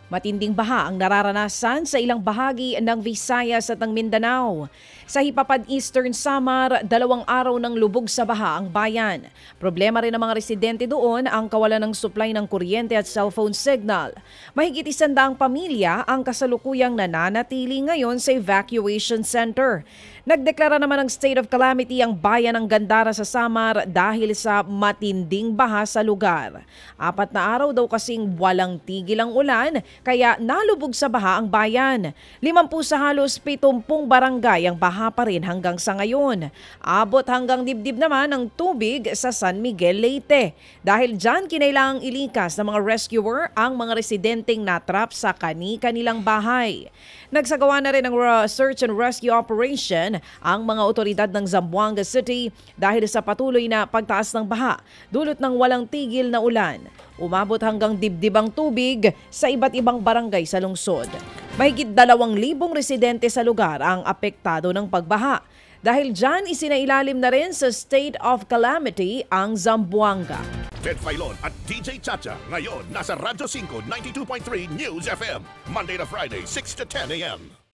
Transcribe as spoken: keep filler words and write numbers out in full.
Matinding baha ang nararanasan sa ilang bahagi ng Visayas at ng Mindanao. Sa Hipapad Eastern Samar, dalawang araw ng lubog sa baha ang bayan. Problema rin ng mga residente doon ang kawalan ng supply ng kuryente at cellphone signal. Mahigit isandaang pamilya ang kasalukuyang nananatili ngayon sa evacuation center. Nagdeklara naman ng state of calamity ang bayan ng Gandara sa Samar dahil sa matinding baha sa lugar. Apat na araw daw kasing walang tigil ang ulan kaya nalubog sa baha ang bayan. Limampu sa halos pitumpung barangay ang baha pa rin hanggang sa ngayon. Abot hanggang dibdib naman ang tubig sa San Miguel, Leyte. Dahil dyan kinailangang ilikas ng mga rescuer ang mga residenteng natrap sa kani-kanilang bahay. Nagsagawa na rin ng search and rescue operation ang mga otoridad ng Zamboanga City dahil sa patuloy na pagtaas ng baha dulot ng walang tigil na ulan. Umabot hanggang dibdib ang tubig sa iba't ibang barangay sa lungsod. Mahigit dalawang libong residente sa lugar ang apektado ng pagbaha. Dahil dyan, isinailalim na rin sa state of calamity ang Zamboanga. Ted Filon at D J Chacha ngayon nasa Radyo five ninety-two point three News F M Monday to Friday six to ten a m